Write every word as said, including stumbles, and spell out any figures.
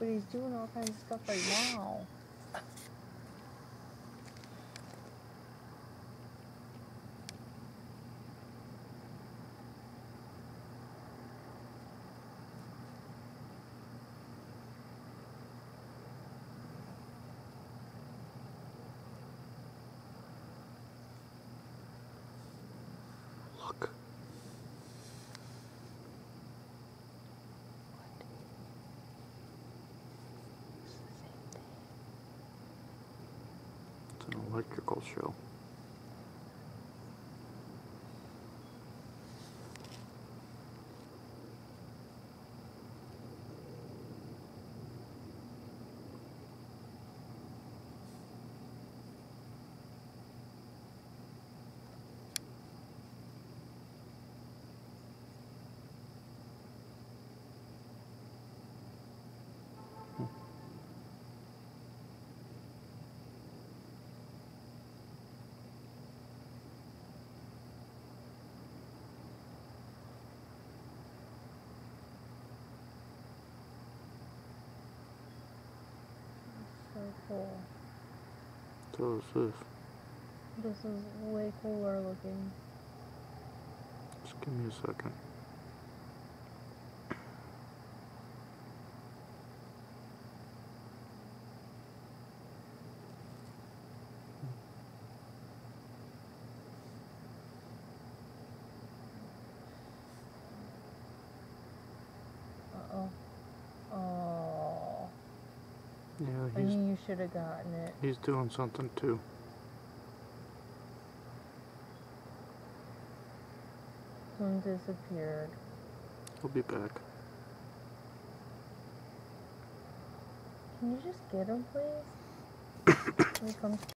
But he's doing all kinds of stuff right now. Look. It's an electrical show. So cool. So is this. This is way cooler looking. Just give me a second. Uh-oh. Oh. Yeah, I he's, knew you should have gotten it. he's doing something too. One disappeared. He'll be back. Can you just get him, please? Here he comes.